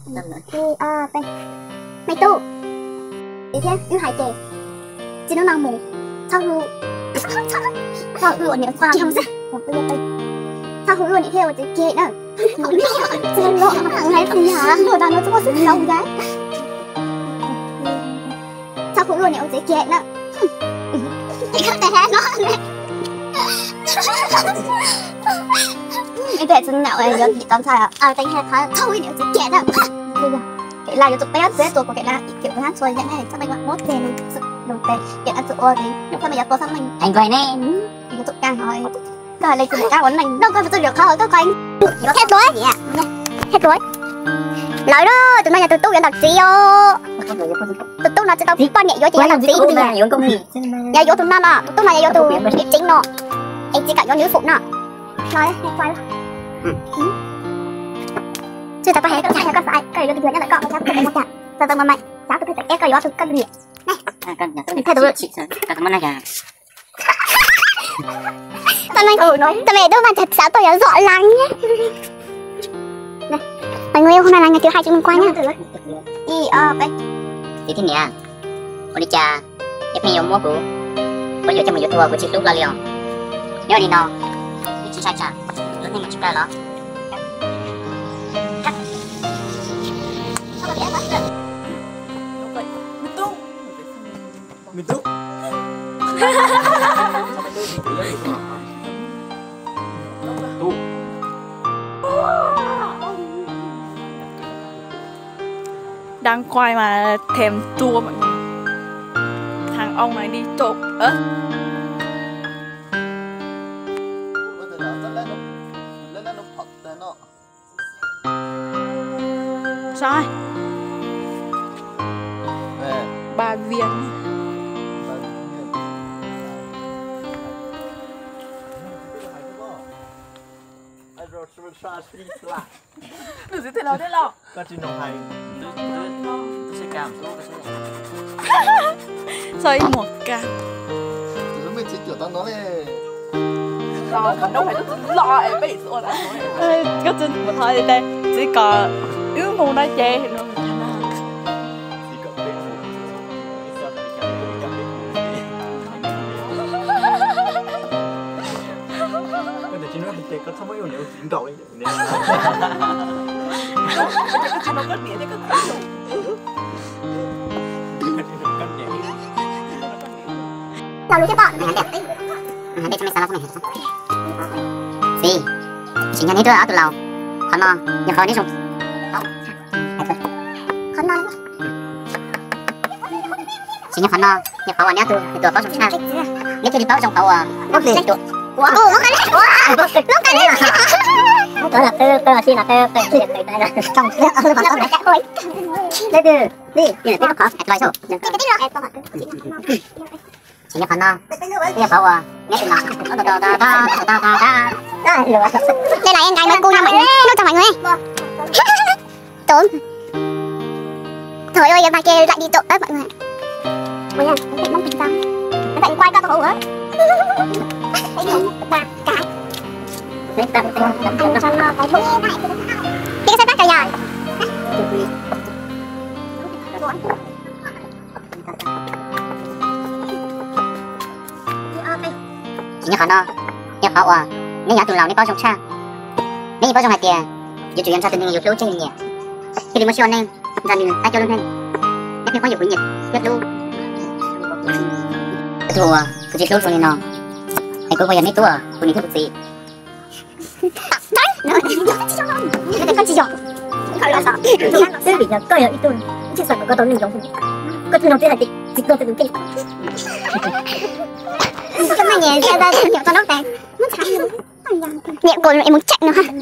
mày tu đi thế cứ hai kề chỉ nó mang mù thao hư nhiều sao không sao thao hư nhiều theo chỉ kề nữa chơi lo thằng này gì hả rồi tao nó có sự lâu cái thao hư nhiều chỉ kề nữa chỉ có thể nó cái vẻ chân nào ấy giờ tao sai à tay hai khá thôi nhiều chỉ kề nữa cái là YouTube bé dễตัวcái là kiểu hát xoay vậy này chắc mình gọi mốt tiền đồng tiền kiện ăn sữa thì lúc mà giờ tôi xong mình anh quay nè YouTube càng hỏi rồi lấy từ các quán mình đâu có tôi được không các anh hết rồi hết rồi nói đó tụi nó nhà tụi tôi nhận đặc gì yo tụi tôi nó chỉ tao quan nhẹ vô chỉ làm gì thì nhà vô công nghỉ nhà vô tụi nó nè tụi tôi là nhà vô tụi điểm chính nọ anh chỉ cả vô nữ phụ nọ nói hết quay chưa tao hết chạy các phải cái đó thì lại cọ chắc cái một chặt tao tao mà mày chắc cái phải cái đó thực cân gì này cân nhà tôi thay đổi chị cả cái món này à tao nói tao về đâu mà thật sao tôi đã dọn lắng nhé này mọi người hôm nay là ngày thứ hai chúng mình qua nhá đi vậy thì thế nè đi cha giúp mình mua cũ bây giờ cho mình thua của chị lúc là liều nếu đi nào đi chị sai chả lớn hơn một chút ra đó mình tốt đang quay mà thèm chua mọi người. Thằng ông này đi trộm sai 3 viên được gì thế nào thế nào có chuyện đồng hành tôi sẽ cảm xúc xoay một cam tôi mới chỉ kiểu tao nói này lo mà đâu phải tôi lo em bị sợ là có chân một thôi đây chỉ có yếu mù nó chê thì nó có không có yêu nếu chuyển đổi chỉ nó có nghĩa thì có tao lúc cái bọn này đẹp đấy đây cho mày sao không này gì chỉ nhận hết rồi áo từ lầu khó no nhập vào đi xong khó no chỉ nhập khó no nhập vào nhá từ bao trong sao nếu thì bao trong tàu lúc gì tụ nó cái này đó là tơ xin là tơ chuyện này là trong cái nó phải chạy thôi đây đi này nó khó lại số chỉ nhập no nhập vào nghe từ nào đây là em gái nó cô nào mọi người nó chào mọi người tốn trời ơi em kia lại đi trộm đấy mọi người bây giờ em mong tình sao em phải quay các tổ hả ba cái cái xe bắt cả nhà chỉ nhớ khó no nhớ khó à nếu nhớ từ lâu nếu bao trong cha nếu bao trong hai tiền giờ chủ nhân cha tình yêu lâu chơi nhỉ khi đi mua siêu anh ra đi tay cho lên anh nhắc có nhiều quý nhiệt biết luôn thua cứ chỉ lâu rồi nó anh có bây giờ mấy tuổi cô đi thích gì đấy nó con chỉ giỏi cái bị coi ở ít tuổi chỉ sợ có tốn nhiều giống có thứ nào thế là chỉ tôi tự kinh cái này nhẹ ra nhiều con ốc này nó chả nhẹ còn em muốn chạy nữa ha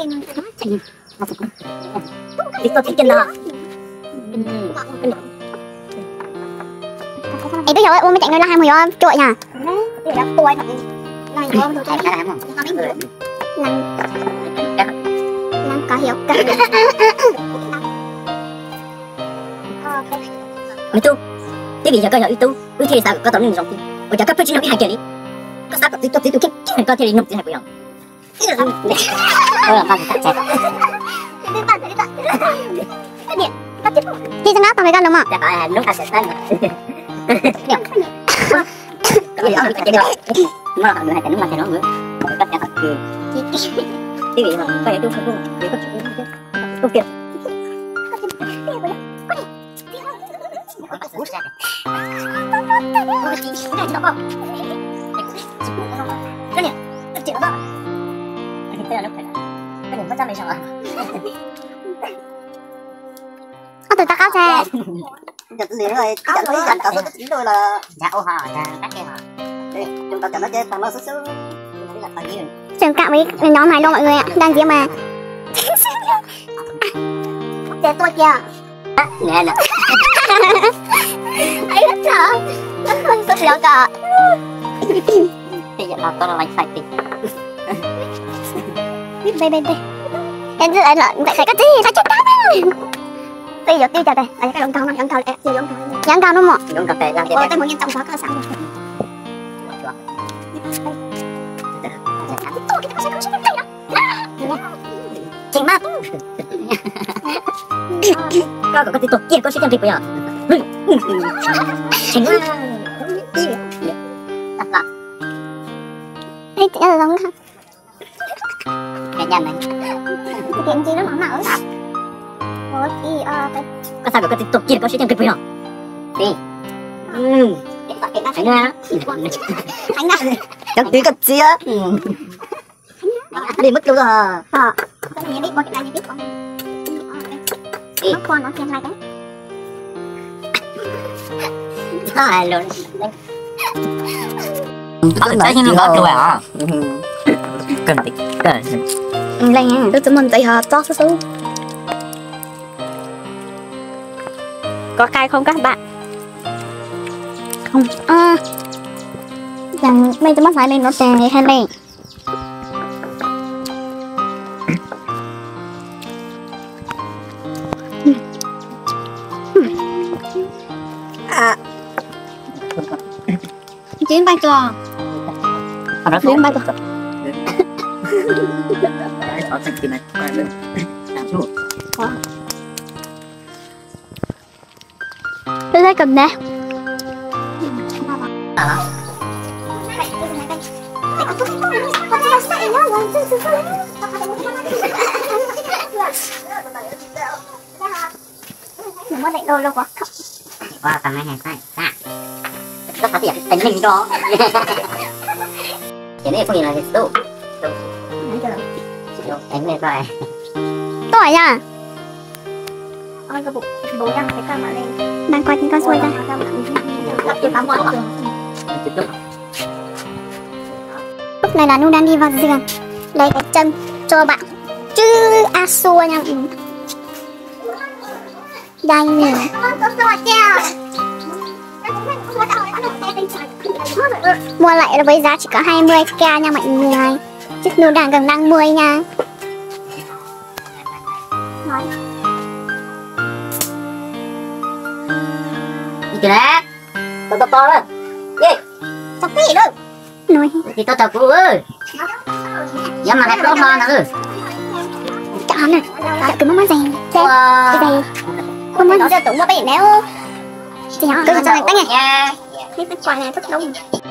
đi tôi thích chân nào em bây giờ ôm chạy người la hai mươi giờ trội nha tuổi thật này ôm tôi chạy ra làm không năng có hiểu cả mày tu cái gì giờ coi là tu ưu thế sao có tao nên giống bây giờ các bác sĩ nó bị hai kia đi có sao tôi cái có thể nộp gì hay bây giờ cái là sao đây là bạn chạy Đi sang đó tao phải gan đúng không? Dạ phải lúc ta sẽ tên mà người hay lúc mà nó nữa tất cảคือที่วีมันไปดูเขาดูเดี๋ยวก็ดูเปลี่ยนcái này chịu đó thì cái là lúc phải cái này có ra mấy sợ Tụi ta có xe. Giật liền rồi, chẳng thấy giật cả số chín đôi là dạ ô hò, cắt kia hò. Chúng ta chẳng nói chơi, thằng nó xíu Trường cạo với nhóm này đâu mọi người ạ, đang gì mà. Để tôi kìa. Nè nè. Ấy rất sợ. Rất sợ cả. Thì giờ tao là lạnh sạch thì. Đây. Em rất là vậy phải có gì, phải chết đám. Bây giờ tiêu chặt đây, cái lông cao đấy, tiêu lông cao đúng không? Lông cà phê làm gì? Tôi muốn nhân trọng quá cơ sở. Chính mắt. Có cái tục kia có sẽ chẳng bây giờ. Chính mắt. Đặt lại. Đây chỉ là giống không? Cái nhân này. Cái kiện gì nó mỏng mỏng à? Ủa thì có sao cái tục kia có sẽ chẳng bây giờ. Đi. Anh à. Anh à. Chắc tí cái gì á. Đi mất luôn rồi. Cái này biết qua cái này biết qua. Mất qua nó xem lại đấy. Thôi luôn. Tại nhưng nó rồi à. Cần tí. Lên nha. Tôi muốn tới họ to số. Có cay không các bạn? Không. Rằng mấy tôi mất phải lên nó tè hay lên. Chuyến bay trò. Chuyến bay trò. Ở thành kia này. Tôi thấy cầm nè. Đừng có đánh đôi đâu quá. Wow, tầm này hẹp này. Rất có tiền, tính mình đó. Cái này không nhìn là cái tủ. Đánh lên rồi. Tôi nha. Ôi cái bố đang cái camera lên. Đang quay trên con xuôi ra. Lúc này là Nu đang đi vào giường. Lấy cái chân cho bạn. Chứ a xua nha. Đây nè. Mua lại với giá chỉ có 20k nha mọi người. Chứ Nu đang gần 50 nha. Nói. Gì đấy? To lên. Gì? Sao cái gì đâu? Nói. Thì to cụ ơi. Dám mà lại to hoa nữa. Chọn nè. Chọn cứ món gì? Cái gì? Không muốn nó tụng mua bị nếu. Thì nhỏ cứ cho người ta nghe. Cái quà này rất đông.